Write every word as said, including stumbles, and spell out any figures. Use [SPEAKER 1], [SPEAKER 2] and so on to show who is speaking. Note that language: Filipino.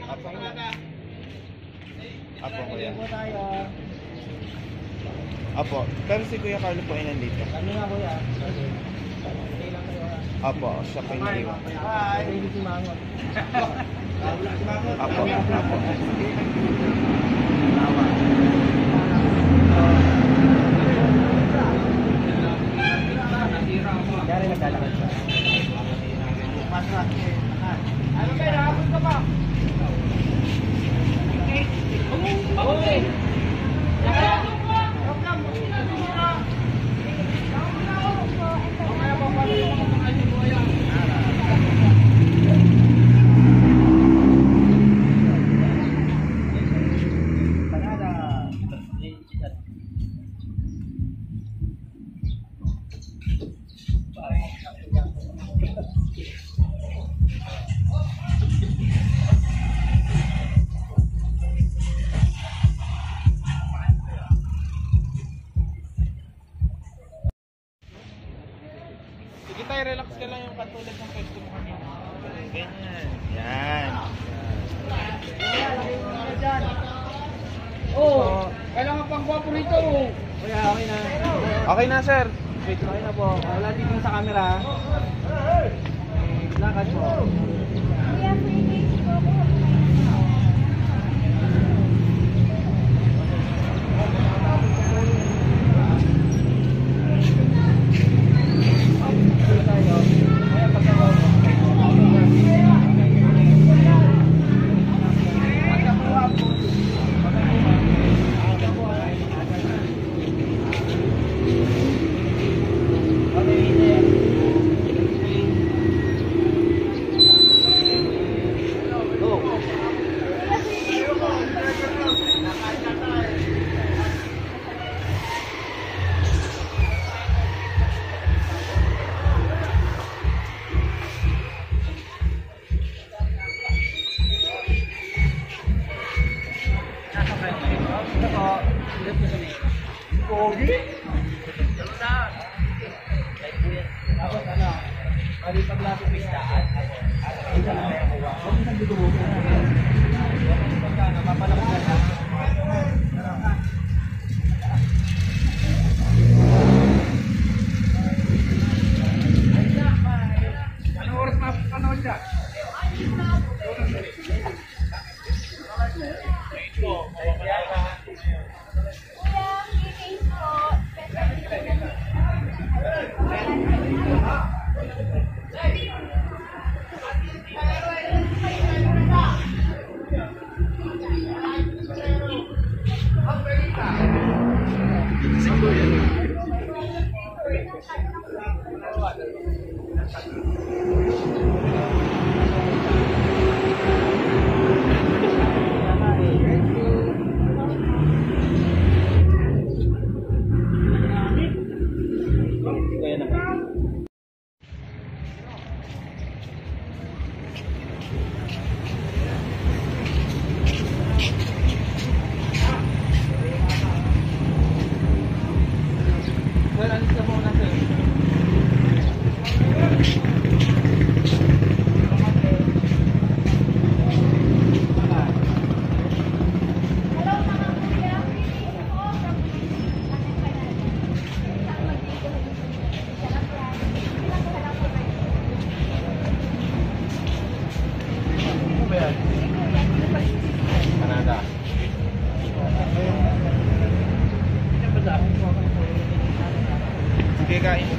[SPEAKER 1] Apo. Apo, kuya.
[SPEAKER 2] Po tayo.
[SPEAKER 1] Apo. Pero si Kuya Carlo po ay nandito.
[SPEAKER 2] Kami nga kuya. Okay lang kayo.
[SPEAKER 1] Apo, siya po yung naiwan.
[SPEAKER 2] Hi. Hindi si Mangot.
[SPEAKER 1] Apo, apo.
[SPEAKER 2] Dari naglalakad siya. Ano kayo? Nakapun ka pa? Okay.
[SPEAKER 1] Sige tayo, relax ka lang yung katulad ng pwesto mo kanina. Ganyan. Yan.
[SPEAKER 2] Oh, kailangan pang gwapo rito. Kuya, okay na.
[SPEAKER 1] Okay na, sir.
[SPEAKER 2] Wait, okay na po. Wala dito sa camera. Lakad po.
[SPEAKER 3] Kuya, free days po ako.
[SPEAKER 2] Pogi? Tapos ano? Pali paglato pistaan. Isa na tayo kuha. Huwag isang dito mo. Mapalakot na lang. Anong oras mapapanood siya?
[SPEAKER 1] Canada. Sige, kain.